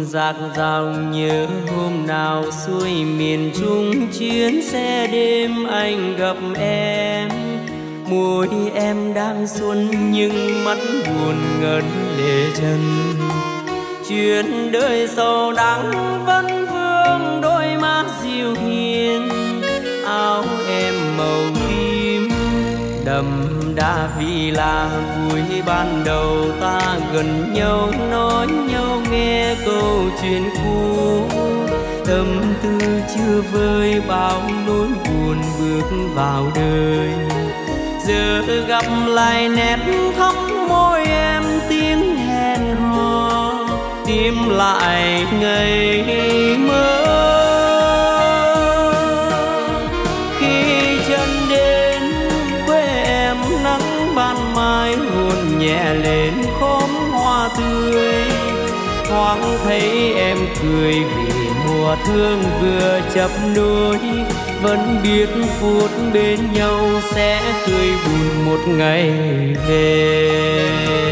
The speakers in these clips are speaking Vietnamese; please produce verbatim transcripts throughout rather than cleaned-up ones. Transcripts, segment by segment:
dạt dòng nhớ hôm nào xuôi miền Trung chuyến xe đêm anh gặp em. Môi em đang xuân nhưng mắt buồn ngấn lệ trần. Chuyện đời sầu đắng vẫn vương đôi má dịu hiền. Áo em màu tím đậm đà vì là buổi ban đầu ta gần nhau, nói nhau nghe câu chuyện cũ. Tâm tư chưa vơi bao nỗi buồn bước vào đời. Giờ gặp lại nét thắm môi em tiếng hẹn hò, tìm lại ngày mơ. Khi chân đến quê em nắng ban mai hôn nhẹ lên khóm hoa tươi. Thoáng thấy em cười vì mùa thương vừa chập nối. Vẫn biết phút bên nhau sẽ cười buồn một ngày về.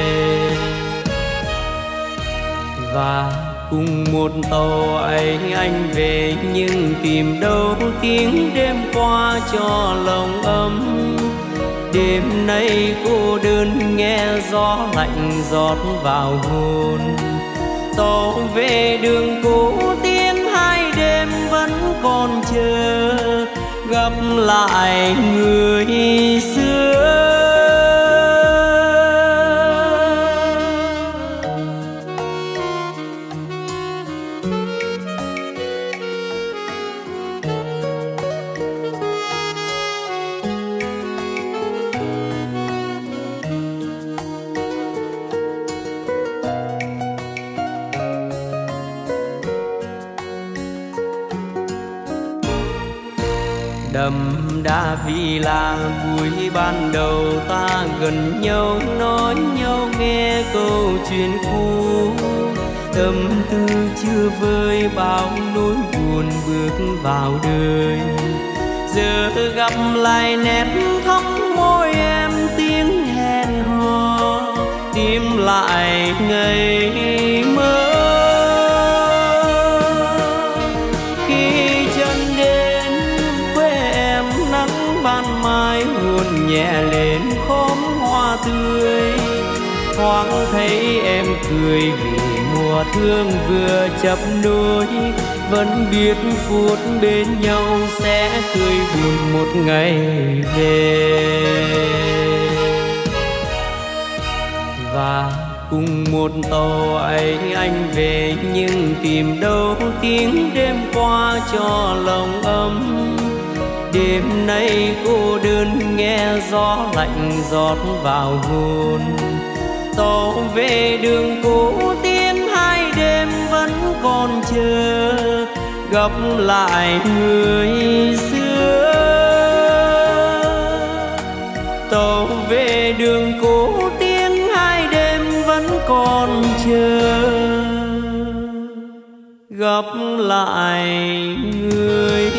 Và cùng một tàu ấy anh về, nhưng tìm đâu tiếng đêm qua cho lòng ấm. Đêm nay cô đơn nghe gió lạnh giọt vào hồn. Tàu về đường cũ tiến hai đêm vẫn còn chờ gặp lại người xưa. Đậm đà vì là buổi ban đầu ta gần nhau, nói nhau nghe câu chuyện cũ. Tâm tư chưa vơi bao nỗi buồn bước vào đời. Giờ gặp lại nét thắm môi em tiếng hẹn hò, tìm lại ngày mơ. Ban mai hôn nhẹ lên khóm hoa tươi. Thoáng thấy em cười vì mùa thương vừa chập nối. Vẫn biết phút bên nhau sẽ cười buồn một ngày về. Và cùng một tàu ấy anh về, nhưng tìm đâu tiếng đêm qua cho lòng ấm. Đêm nay cô đơn nghe gió lạnh giọt vào hồn. Tàu về đường cũ tiến hai đêm vẫn còn chờ gặp lại người xưa. Tàu về đường cũ tiến hai đêm vẫn còn chờ gặp lại người